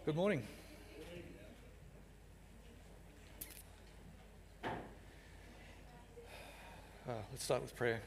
Good morning. Let's start with prayer.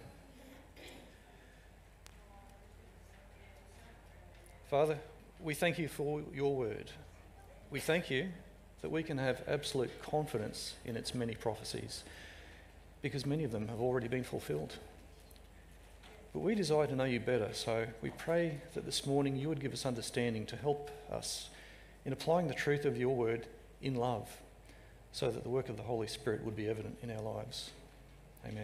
Father, we thank you for your word. We thank you that we can have absolute confidence in its many prophecies, because many of them have already been fulfilled. But we desire to know you better, so we pray that this morning you would give us understanding to help us in applying the truth of your word in love, so that the work of the Holy Spirit would be evident in our lives. Amen.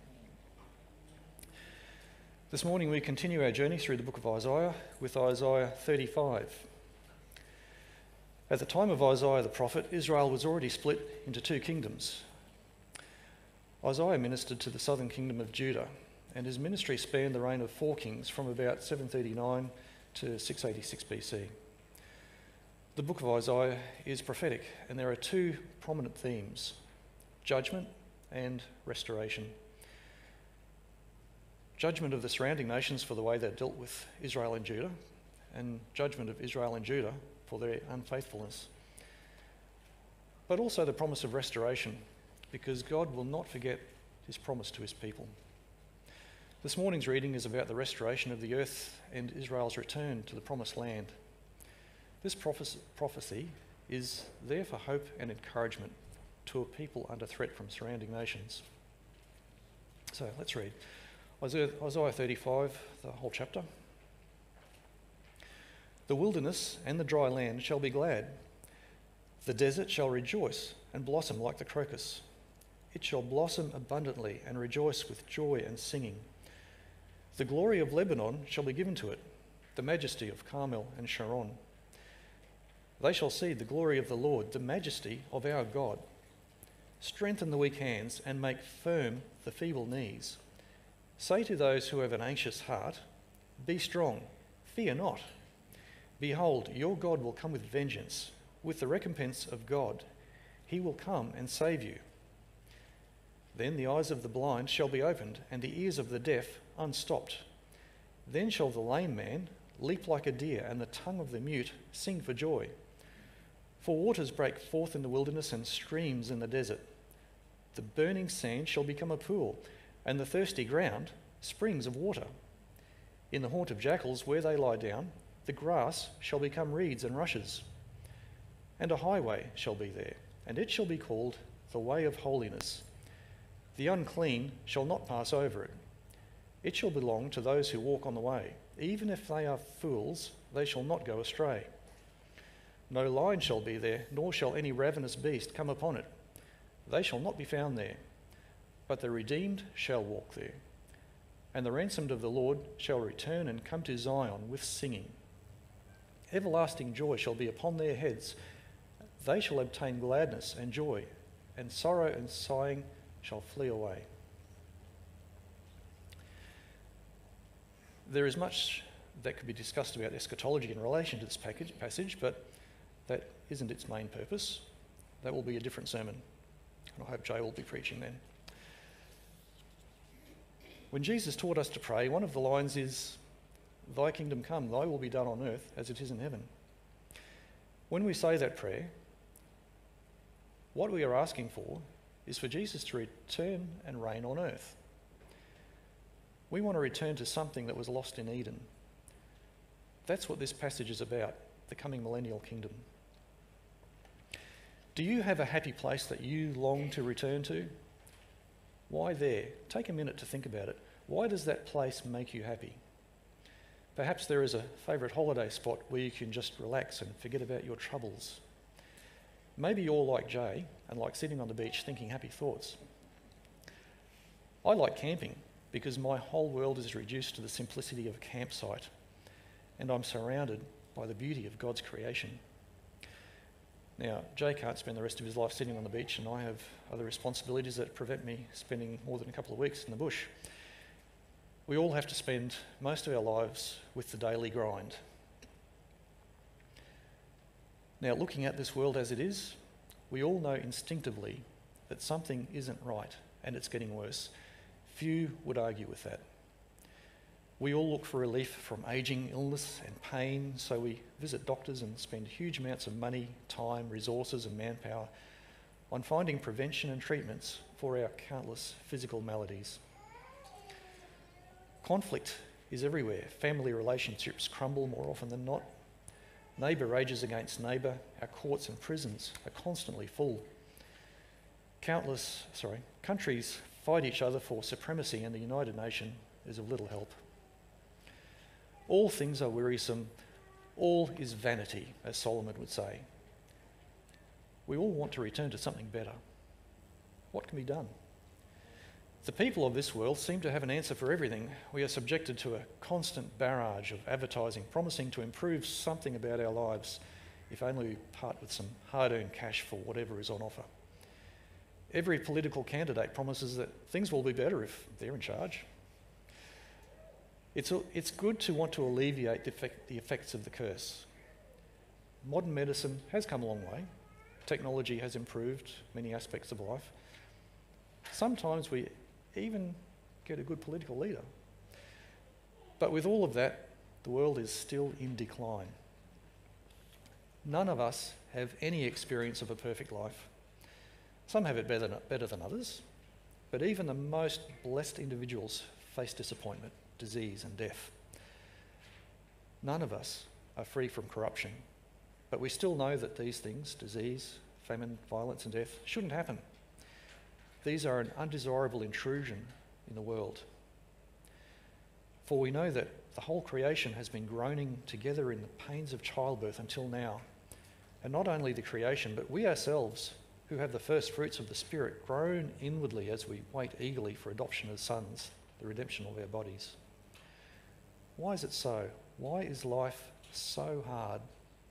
This morning we continue our journey through the book of Isaiah with Isaiah 35. At the time of Isaiah the prophet, Israel was already split into two kingdoms. Isaiah ministered to the southern kingdom of Judah, and his ministry spanned the reign of four kings from about 739 to 686 BC. The book of Isaiah is prophetic, and there are two prominent themes: judgment and restoration. Judgment of the surrounding nations for the way they dealt with Israel and Judah, and judgment of Israel and Judah for their unfaithfulness. But also the promise of restoration, because God will not forget his promise to his people. This morning's reading is about the restoration of the earth and Israel's return to the promised land. This prophecy is there for hope and encouragement to a people under threat from surrounding nations. So let's read Isaiah 35, the whole chapter. The wilderness and the dry land shall be glad. The desert shall rejoice and blossom like the crocus. It shall blossom abundantly and rejoice with joy and singing. The glory of Lebanon shall be given to it, the majesty of Carmel and Sharon. They shall see the glory of the Lord, the majesty of our God. Strengthen the weak hands and make firm the feeble knees. Say to those who have an anxious heart, be strong, fear not. Behold, your God will come with vengeance, with the recompense of God. He will come and save you. Then the eyes of the blind shall be opened, and the ears of the deaf unstopped. Then shall the lame man leap like a deer, and the tongue of the mute sing for joy. For waters break forth in the wilderness and streams in the desert. The burning sand shall become a pool, and the thirsty ground springs of water. In the haunt of jackals where they lie down, the grass shall become reeds and rushes. And a highway shall be there, and it shall be called the way of holiness. The unclean shall not pass over it. It shall belong to those who walk on the way. Even if they are fools, they shall not go astray. No lion shall be there, nor shall any ravenous beast come upon it. They shall not be found there. But the redeemed shall walk there. And the ransomed of the Lord shall return and come to Zion with singing. Everlasting joy shall be upon their heads. They shall obtain gladness and joy, and sorrow and sighing shall flee away. There is much that could be discussed about eschatology in relation to this passage, but that isn't its main purpose. That will be a different sermon, and I hope Jay will be preaching then. When Jesus taught us to pray, one of the lines is, "Thy kingdom come, thy will be done on earth as it is in heaven." When we say that prayer, what we are asking for is for Jesus to return and reign on earth. We want to return to something that was lost in Eden. That's what this passage is about, the coming millennial kingdom. Do you have a happy place that you long to return to? Why there? Take a minute to think about it. Why does that place make you happy? Perhaps there is a favourite holiday spot where you can just relax and forget about your troubles. Maybe you're like Jay and like sitting on the beach thinking happy thoughts. I like camping because my whole world is reduced to the simplicity of a campsite, and I'm surrounded by the beauty of God's creation. Now, Jay can't spend the rest of his life sitting on the beach, and I have other responsibilities that prevent me spending more than a couple of weeks in the bush. We all have to spend most of our lives with the daily grind. Now, looking at this world as it is, we all know instinctively that something isn't right and it's getting worse. Few would argue with that. We all look for relief from ageing, illness and pain, so we visit doctors and spend huge amounts of money, time, resources and manpower on finding prevention and treatments for our countless physical maladies. Conflict is everywhere. Family relationships crumble more often than not. Neighbour rages against neighbour. Our courts and prisons are constantly full. Countries fight each other for supremacy, and the United Nations is of little help. All things are wearisome. All is vanity, as Solomon would say. We all want to return to something better. What can be done? The people of this world seem to have an answer for everything. We are subjected to a constant barrage of advertising promising to improve something about our lives, if only we part with some hard-earned cash for whatever is on offer. Every political candidate promises that things will be better if they're in charge. It's good to want to alleviate the effects of the curse. Modern medicine has come a long way. Technology has improved many aspects of life. Sometimes we even get a good political leader. But with all of that, the world is still in decline. None of us have any experience of a perfect life. Some have it better than others, but even the most blessed individuals face disappointment, disease and death. None of us are free from corruption, but we still know that these things, disease, famine, violence and death, shouldn't happen. These are an undesirable intrusion in the world. For we know that the whole creation has been groaning together in the pains of childbirth until now. And not only the creation, but we ourselves, who have the first fruits of the Spirit, groan inwardly as we wait eagerly for adoption as sons, the redemption of our bodies. Why is it so? Why is life so hard?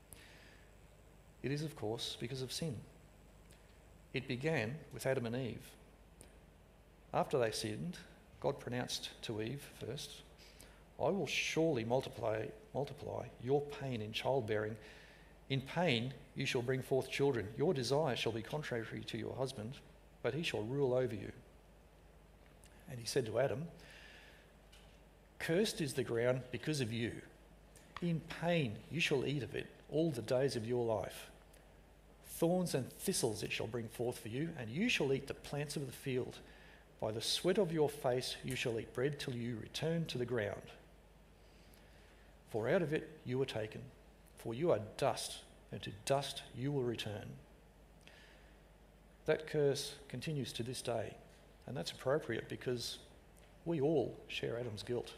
It is, of course, because of sin. It began with Adam and Eve. After they sinned, God pronounced to Eve first, "I will surely multiply your pain in childbearing. In pain you shall bring forth children. Your desire shall be contrary to your husband, but he shall rule over you." And he said to Adam, "Cursed is the ground because of you. In pain you shall eat of it all the days of your life. Thorns and thistles it shall bring forth for you, and you shall eat the plants of the field. By the sweat of your face you shall eat bread till you return to the ground. For out of it you were taken, for you are dust, and to dust you will return." That curse continues to this day, and that's appropriate because we all share Adam's guilt.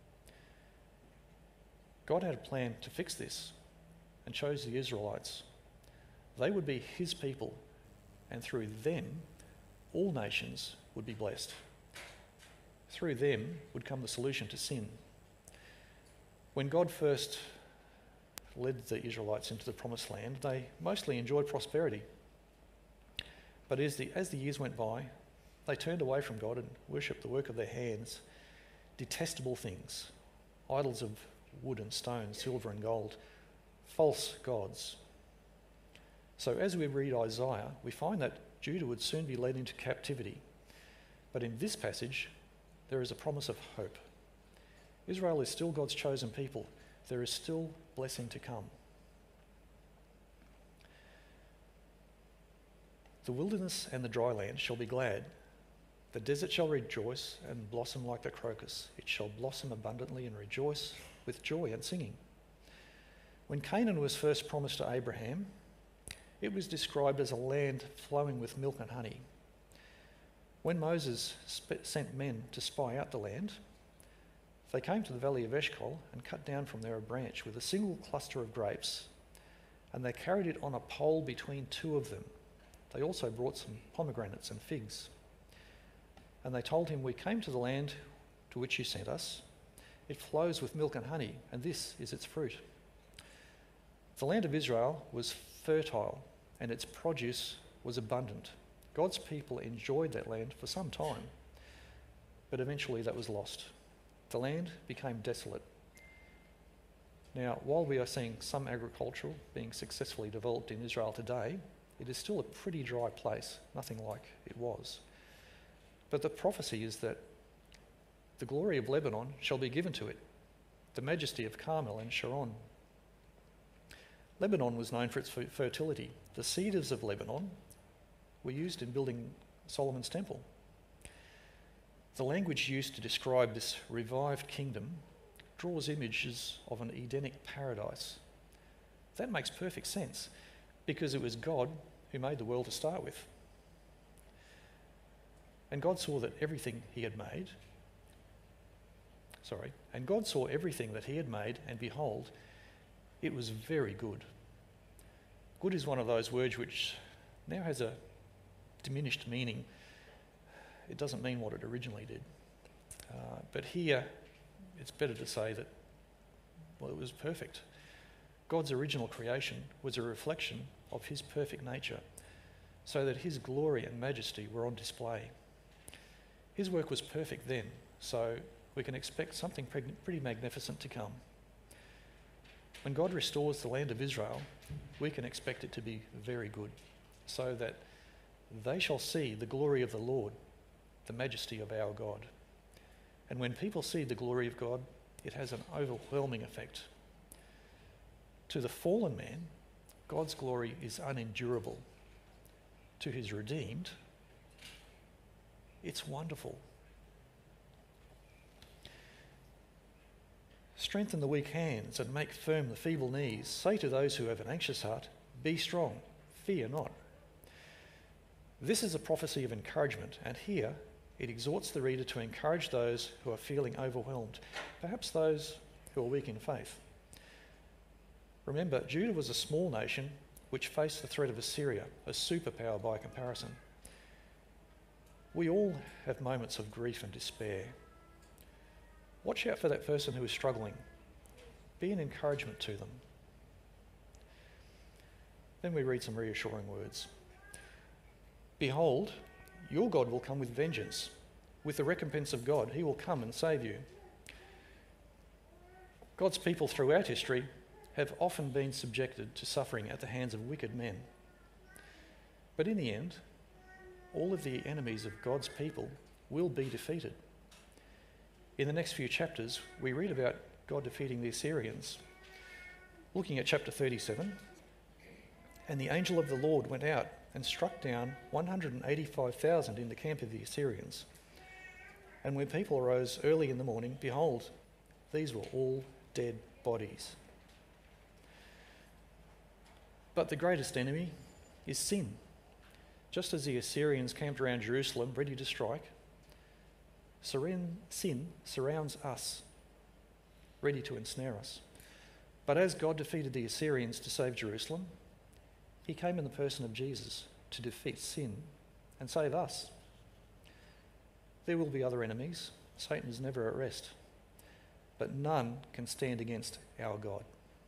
God had a plan to fix this and chose the Israelites. They would be his people, and through them, all nations would be blessed. Through them would come the solution to sin. When God first led the Israelites into the promised land, they mostly enjoyed prosperity. But as the years went by, they turned away from God and worshipped the work of their hands, detestable things, idols of wood and stone, silver and gold, false gods. So as we read Isaiah, we find that Judah would soon be led into captivity. But in this passage, there is a promise of hope. Israel is still God's chosen people. There is still blessing to come. The wilderness and the dry land shall be glad. The desert shall rejoice and blossom like the crocus. It shall blossom abundantly and rejoice with joy and singing. When Canaan was first promised to Abraham, it was described as a land flowing with milk and honey. When Moses sent men to spy out the land, they came to the valley of Eshcol and cut down from there a branch with a single cluster of grapes, and they carried it on a pole between two of them. They also brought some pomegranates and figs. And they told him, "We came to the land to which you sent us. It flows with milk and honey, and this is its fruit." The land of Israel was fertile, and its produce was abundant. God's people enjoyed that land for some time, but eventually that was lost. The land became desolate. Now, while we are seeing some agriculture being successfully developed in Israel today, it is still a pretty dry place, nothing like it was. But the prophecy is that The glory of Lebanon shall be given to it, the majesty of Carmel and Sharon. Lebanon was known for its fertility. The cedars of Lebanon were used in building Solomon's temple. The language used to describe this revived kingdom draws images of an Edenic paradise. That makes perfect sense because it was God who made the world to start with. And God saw everything that he had made, and behold, it was very good. Good is one of those words which now has a diminished meaning. It doesn't mean what it originally did. But here, it's better to say that, well, it was perfect. God's original creation was a reflection of his perfect nature, so that his glory and majesty were on display. His work was perfect then, so we can expect something pretty magnificent to come. When God restores the land of Israel, we can expect it to be very good, so that they shall see the glory of the Lord, the majesty of our God. And when people see the glory of God, it has an overwhelming effect. To the fallen man, God's glory is unendurable. To his redeemed, it's wonderful. Strengthen the weak hands and make firm the feeble knees. Say to those who have an anxious heart, be strong, fear not. This is a prophecy of encouragement, and here it exhorts the reader to encourage those who are feeling overwhelmed, perhaps those who are weak in faith. Remember, Judah was a small nation which faced the threat of Assyria, a superpower by comparison. We all have moments of grief and despair. Watch out for that person who is struggling. Be an encouragement to them. Then we read some reassuring words. Behold, your God will come with vengeance. With the recompense of God, he will come and save you. God's people throughout history have often been subjected to suffering at the hands of wicked men. But in the end, all of the enemies of God's people will be defeated. In the next few chapters, we read about God defeating the Assyrians. Looking at chapter 37, and the angel of the Lord went out and struck down 185,000 in the camp of the Assyrians. And when people arose early in the morning, behold, these were all dead bodies. But the greatest enemy is sin. Just as the Assyrians camped around Jerusalem ready to strike, sin surrounds us, ready to ensnare us. But as God defeated the Assyrians to save Jerusalem, he came in the person of Jesus to defeat sin and save us. There will be other enemies. Satan is never at rest. But none can stand against our God.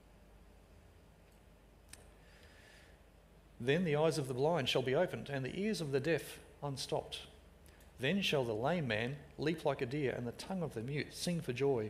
Then the eyes of the blind shall be opened, and the ears of the deaf unstopped. Then shall the lame man leap like a deer, and the tongue of the mute sing for joy.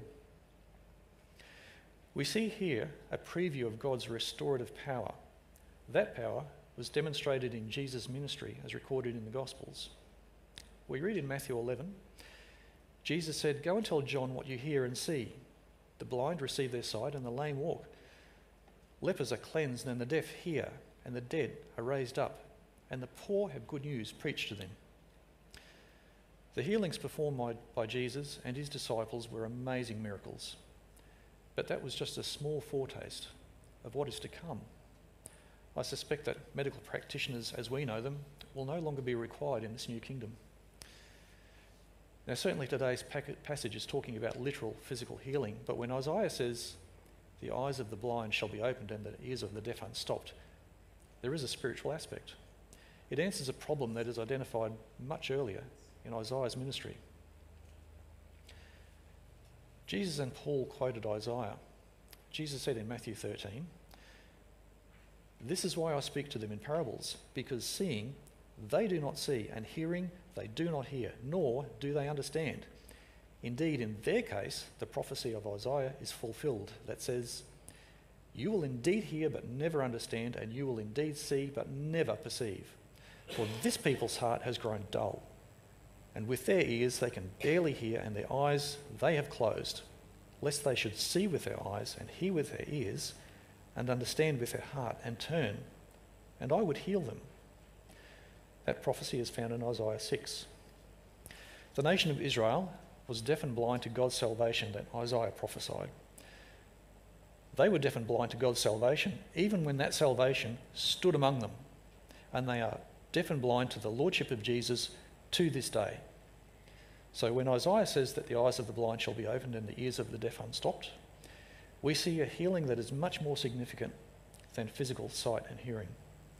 We see here a preview of God's restorative power. That power was demonstrated in Jesus' ministry as recorded in the Gospels. We read in Matthew 11, Jesus said, "Go and tell John what you hear and see. The blind receive their sight and the lame walk. Lepers are cleansed and the deaf hear, and the dead are raised up, and the poor have good news preached to them." The healings performed by Jesus and his disciples were amazing miracles. But that was just a small foretaste of what is to come. I suspect that medical practitioners, as we know them, will no longer be required in this new kingdom. Now, certainly today's passage is talking about literal physical healing, but when Isaiah says, "The eyes of the blind shall be opened and the ears of the deaf unstopped," there is a spiritual aspect. It answers a problem that is identified much earlier in Isaiah's ministry. Jesus and Paul quoted Isaiah. Jesus said in Matthew 13, "This is why I speak to them in parables, because seeing they do not see, and hearing they do not hear, nor do they understand. Indeed, in their case, the prophecy of Isaiah is fulfilled that says, 'You will indeed hear but never understand, and you will indeed see but never perceive. For this people's heart has grown dull, and with their ears they can barely hear, and their eyes they have closed, lest they should see with their eyes, and hear with their ears, and understand with their heart, and turn, and I would heal them." That prophecy is found in Isaiah 6. The nation of Israel was deaf and blind to God's salvation that Isaiah prophesied. They were deaf and blind to God's salvation, even when that salvation stood among them. And they are deaf and blind to the lordship of Jesus to this day. So when Isaiah says that the eyes of the blind shall be opened and the ears of the deaf unstopped, we see a healing that is much more significant than physical sight and hearing.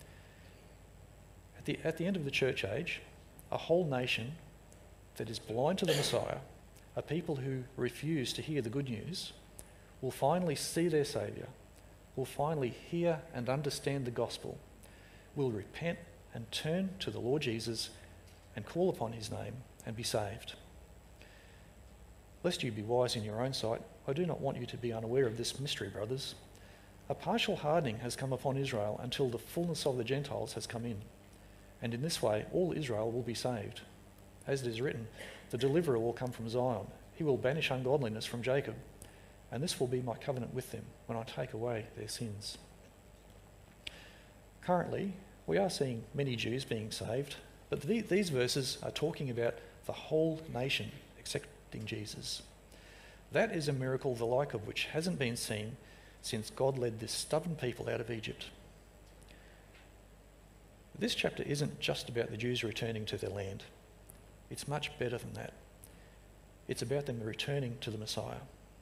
At the end of the church age, a whole nation that is blind to the Messiah, a people who refuse to hear the good news, will finally see their Saviour, will finally hear and understand the gospel, will repent and turn to the Lord Jesus and call upon his name and be saved. Lest you be wise in your own sight, I do not want you to be unaware of this mystery, brothers. A partial hardening has come upon Israel until the fullness of the Gentiles has come in. And in this way, all Israel will be saved. As it is written, the deliverer will come from Zion. He will banish ungodliness from Jacob. And this will be my covenant with them when I take away their sins. Currently, we are seeing many Jews being saved, but these verses are talking about the whole nation accepting Jesus. That is a miracle the like of which hasn't been seen since God led this stubborn people out of Egypt. This chapter isn't just about the Jews returning to their land. It's much better than that. It's about them returning to the Messiah.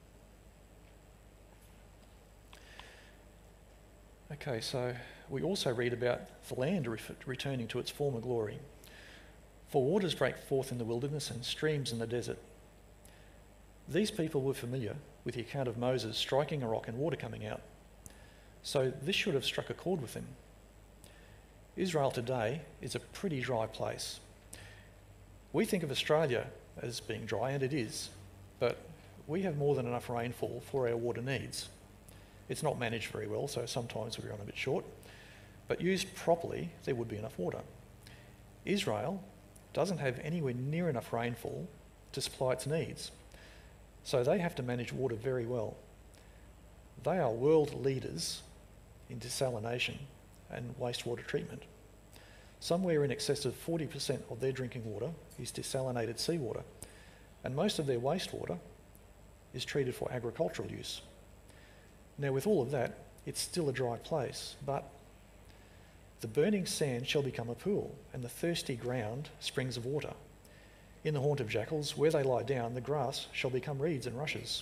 Okay, so we also read about the land returning to its former glory. For waters break forth in the wilderness and streams in the desert. These people were familiar with the account of Moses striking a rock and water coming out. So this should have struck a chord with them. Israel today is a pretty dry place. We think of Australia as being dry, and it is, but we have more than enough rainfall for our water needs. It's not managed very well, so sometimes we run a bit short, but used properly, there would be enough water. Israel doesn't have anywhere near enough rainfall to supply its needs, so they have to manage water very well. They are world leaders in desalination and wastewater treatment. Somewhere in excess of 40% of their drinking water is desalinated seawater, and most of their wastewater is treated for agricultural use. Now, with all of that, it's still a dry place, but the burning sand shall become a pool, and the thirsty ground springs of water. In the haunt of jackals, where they lie down, the grass shall become reeds and rushes.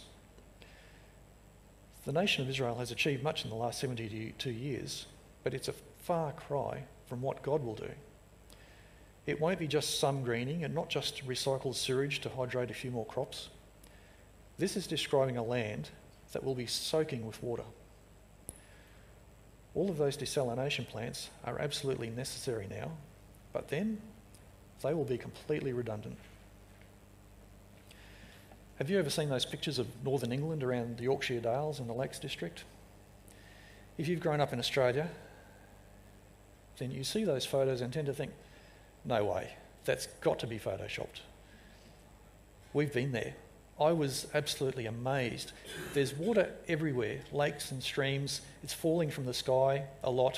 The nation of Israel has achieved much in the last 72 years, but it's a far cry from what God will do. It won't be just some greening and not just recycled sewage to hydrate a few more crops. This is describing a land that will be soaking with water. All of those desalination plants are absolutely necessary now, but then they will be completely redundant. Have you ever seen those pictures of northern England around the Yorkshire Dales and the Lakes District? If you've grown up in Australia, then you see those photos and tend to think, no way, that's got to be photoshopped. We've been there. I was absolutely amazed. There's water everywhere, lakes and streams. It's falling from the sky a lot.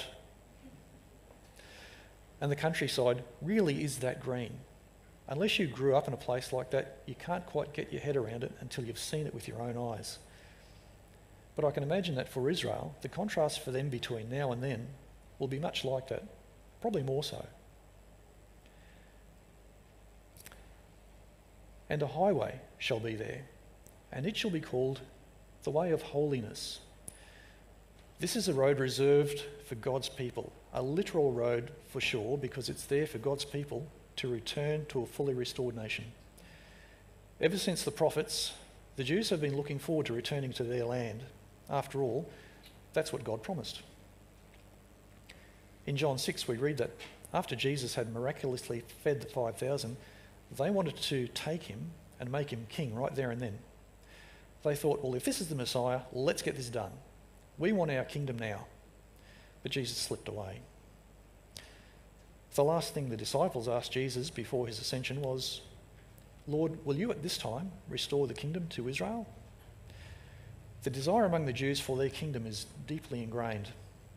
And the countryside really is that green. Unless you grew up in a place like that, you can't quite get your head around it until you've seen it with your own eyes. But I can imagine that for Israel, the contrast for them between now and then will be much like that, probably more so. And a highway shall be there, and it shall be called the way of holiness. This is a road reserved for God's people, a literal road for sure, because it's there for God's people to return to a fully restored nation. Ever since the prophets, the Jews have been looking forward to returning to their land. After all, that's what God promised. In John 6, we read that after Jesus had miraculously fed the 5,000, they wanted to take him and make him king right there and then. They thought, well, if this is the Messiah, let's get this done. We want our kingdom now. But Jesus slipped away. The last thing the disciples asked Jesus before his ascension was, Lord, will you at this time restore the kingdom to Israel? The desire among the Jews for their kingdom is deeply ingrained.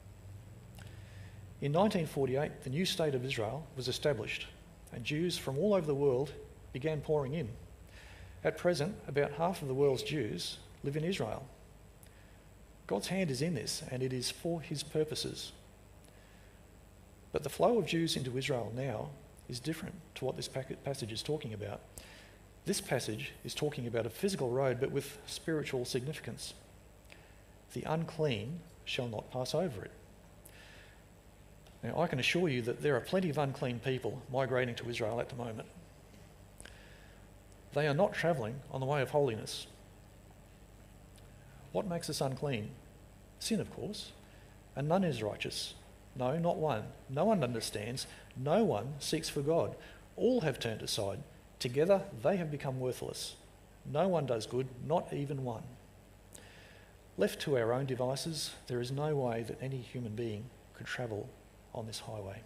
In 1948, the new state of Israel was established, and Jews from all over the world began pouring in. At present, about half of the world's Jews live in Israel. God's hand is in this, and it is for his purposes. But the flow of Jews into Israel now is different to what this passage is talking about. This passage is talking about a physical road, but with spiritual significance. The unclean shall not pass over it. Now, I can assure you that there are plenty of unclean people migrating to Israel at the moment. They are not travelling on the way of holiness. What makes us unclean? Sin, of course. And none is righteous. No, not one. No one understands. No one seeks for God. All have turned aside. Together they have become worthless. No one does good, not even one. Left to our own devices, there is no way that any human being could travel on this highway.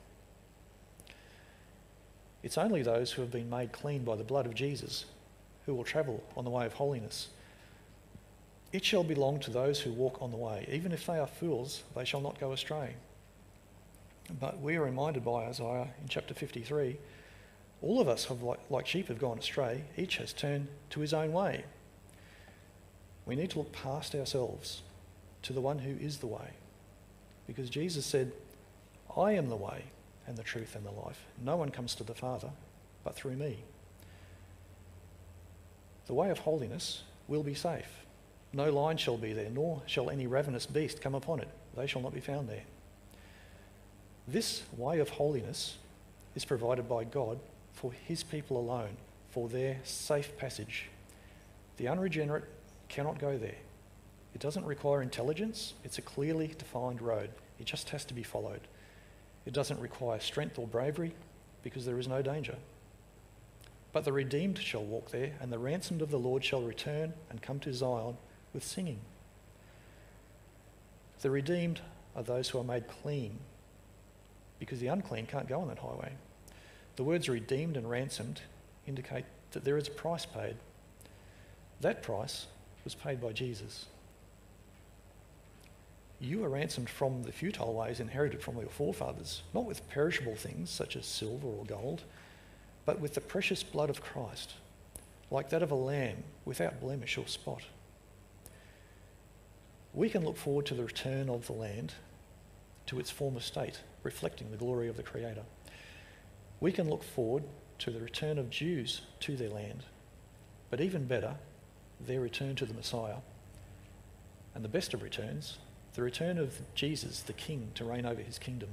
It's only those who have been made clean by the blood of Jesus who will travel on the way of holiness. It shall belong to those who walk on the way. Even if they are fools, they shall not go astray. But we are reminded by Isaiah in chapter 53, all of us have like sheep have gone astray. Each has turned to his own way. We need to look past ourselves to the one who is the way. Because Jesus said, I am the way and the truth and the life. No one comes to the Father but through me. The way of holiness will be safe. No lion shall be there, nor shall any ravenous beast come upon it. They shall not be found there. This way of holiness is provided by God for his people alone, for their safe passage. The unregenerate cannot go there. It doesn't require intelligence. It's a clearly defined road. It just has to be followed. It doesn't require strength or bravery because there is no danger. But the redeemed shall walk there, and the ransomed of the Lord shall return and come to Zion with singing. The redeemed are those who are made clean, because the unclean can't go on that highway. The words redeemed and ransomed indicate that there is a price paid. That price was paid by Jesus. You are ransomed from the futile ways inherited from your forefathers, not with perishable things such as silver or gold, but with the precious blood of Christ, like that of a lamb without blemish or spot. We can look forward to the return of the land to its former state, reflecting the glory of the Creator. We can look forward to the return of Jews to their land, but even better, their return to the Messiah. And the best of returns, the return of Jesus, the King, to reign over his kingdom.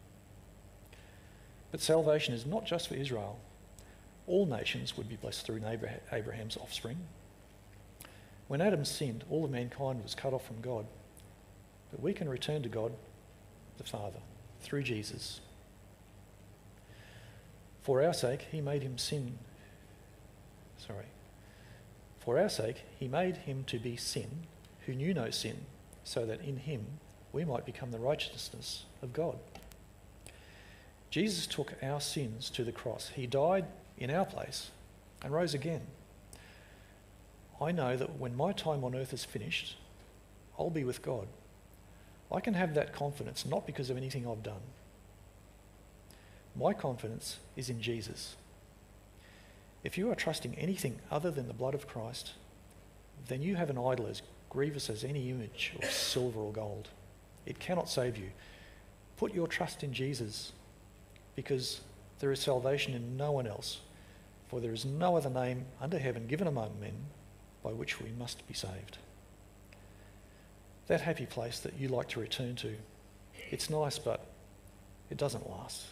But salvation is not just for Israel. All nations would be blessed through Abraham's offspring. When Adam sinned, all of mankind was cut off from God. But we can return to God, the Father, through Jesus. For our sake, he made him to be sin, who knew no sin, so that in him we might become the righteousness of God. Jesus took our sins to the cross. He died in our place and rose again. I know that when my time on earth is finished, I'll be with God. I can have that confidence not because of anything I've done. My confidence is in Jesus. If you are trusting anything other than the blood of Christ, then you have an idol as grievous as any image of silver or gold. It cannot save you. Put your trust in Jesus, because there is salvation in no one else, for there is no other name under heaven given among men by which we must be saved. That happy place that you like to return to, it's nice, but it doesn't last.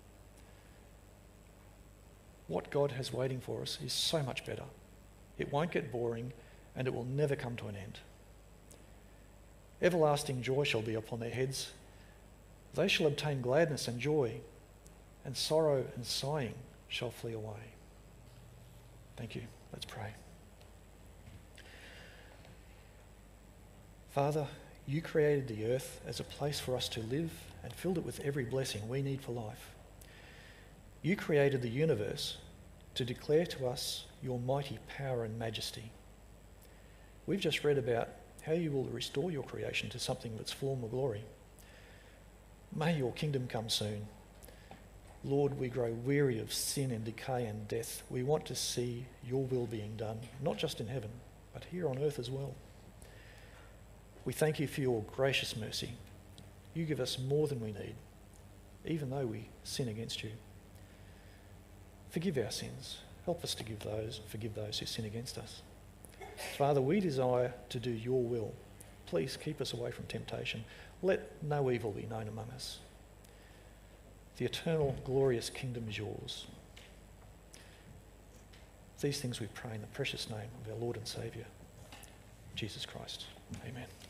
What God has waiting for us is so much better. It won't get boring, and it will never come to an end. Everlasting joy shall be upon their heads. They shall obtain gladness and joy, and sorrow and sighing shall flee away. Thank you. Let's pray. Father, you created the earth as a place for us to live and filled it with every blessing we need for life. You created the universe to declare to us your mighty power and majesty. We've just read about how you will restore your creation to something of its former glory. May your kingdom come soon. Lord, we grow weary of sin and decay and death. We want to see your will being done, not just in heaven, but here on earth as well. We thank you for your gracious mercy. You give us more than we need, even though we sin against you. Forgive our sins. Help us to forgive those who sin against us. Father, we desire to do your will. Please keep us away from temptation. Let no evil be known among us. The eternal, glorious kingdom is yours. These things we pray in the precious name of our Lord and Saviour, Jesus Christ. Amen.